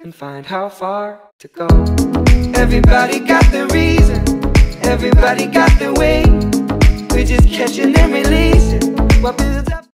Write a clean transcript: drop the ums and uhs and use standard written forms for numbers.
and find how far to go. Everybody got their reason, everybody got their way. We're just catching and releasing what builds up.